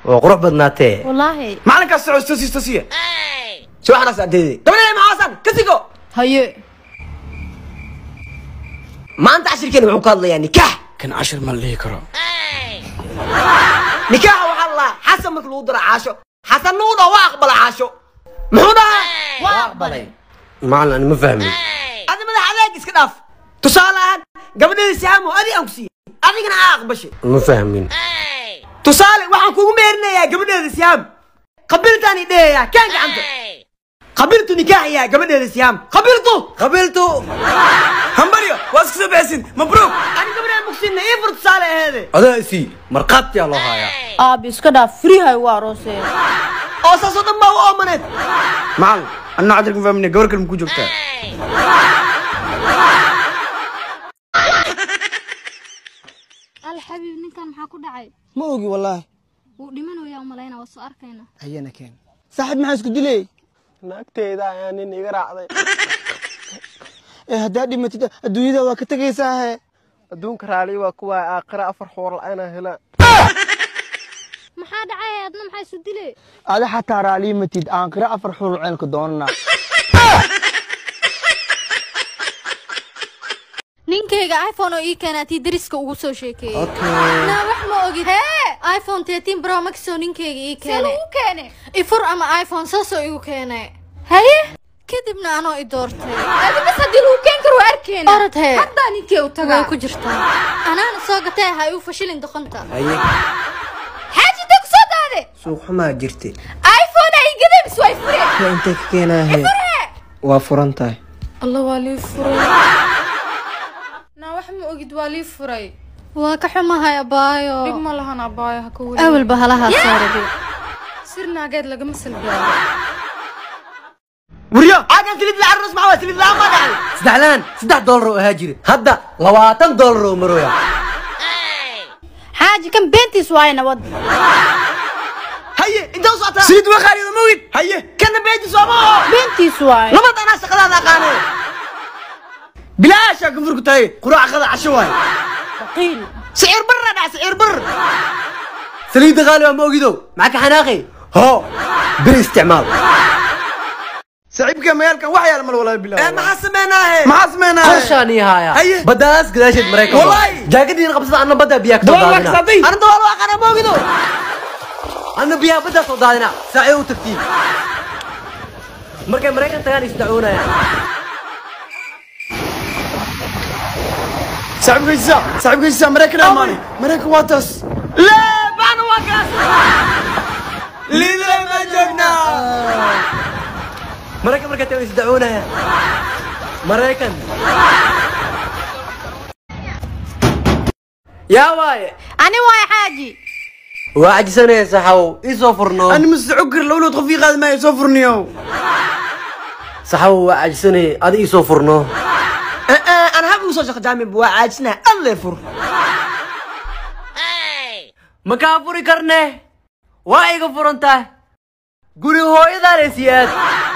وقرب بدناتي والله ما عليك استسيه شو احنا سعدي طب انا مع حسن كسيكو هي ما انت 10 كلمه وقال لي يعني كح كان 10 مليه كرا نكاح والله حسن مثل ودر عاشو حسن نوضه واقبل عاشو محوده واقبلي معنا انا ما فاهمي انا مدح عليك اسك داف تصالحان قبل سهام ادي انكسي ادينا اقبشي ما فاهمين تصالح waxaan kugu meerinayaa gabadheeda siyaam qabiltani dheeya kan gacanta qabiltu nikaaxiya gabadheeda siyaam qabiltu hambaryo waas ku sabaysin mabruuk ani gabadheeda mugsinna ii furta saale aheede adaa isi marqaabti loo haya aabi iska dhaaf free hay waa roosee oo saaso dhan baa u oomaneed معلم انا عادلكم فاهمني قبل كلمه كو جوجتا الحبيب نكان maxaa ku dhacay ما اوغي والله wuu dhimanayaa umalayna waa soo arkayna ayana keen saaxib maxaa isku dilay naagteeda ayaa nin iga raacday hadaa dhimatid adduunyada waa ka tagaysaa adduunka raali waa kuwa aakhira afar xoor la'aana hela maxaa dhacay adna maxaa isu dilay ada xataa raali matid aakhira afar xoor ceelka doonana ninkeyga iPhone oo ii keenatay dariska ugu soo sheekeeyay na wax ma ogid iPhone 13 Pro Max oo ninkeyga ii keenay ifur ama iPhone soo igu keenay haye kadibna anoo i doortay adiga sadii uu keen karo arkeen hadda ninkey u tagaa ku jirtaa anana soo gatay hay u fashilin doqonta haye haji dad soo daade suuq xumaa jirtay iPhone ay gadab soo fure inta ka keenahay waa furantahay الله والي فري نا wax ma ogid waa lii furay waa ka xumahay abaayo dib ma lahan abaayo ha ku awal bahalaha saarabi sirnaageed laga masal gaaro وريا عاد سليد العروس معاه سليد لا ما دحل سدحلان $6 oo haajiri hadda $20 oo maroya حاجه كم بنتي سواينا ود هيا انت وصعتها سيد وخالد مويد هيا كنا بيتي صوما بنتي سواي لما انا شغلها قانه بلاش اقفر كتاي قراع خذ عشواي ثقيل سعر بر دع سعر بر سليد غالي ما اوغيدو معك حناقي هو بالاستعمال سعيب كمال كان وحيا المال والله بالله ما حسمناه ما حسمنا قرشاني هايا هيا. بداس قداشد مريكا والله. جاكدين قبصت انا بدا بياك والله صدادنا صديق انا دول واقع انا موجودو انا بيا بدا صدادنا ساعي وتكتيب مركا مريكا تغان يستدعونا يعني سعيب كيسا مريكا الاماني مريكا واتس لا بان واقع ليه ما جبنا مريكا تغان يستدعونا يعني مريكا يا واي انا واي حاجي واحد سنة صحو يسافرنو انا مستعقر لو تخفي هذا ما يسافرنيو صحو واحد سنة هذا يسافرنو انا هبي وصل جامي بواعجنا الله يفر مكافوري كرنه واي غفرنته غوري هو إذا رسيات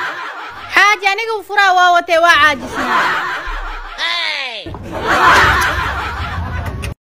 حاجه aniga u furaa waa watay waa caajisnaa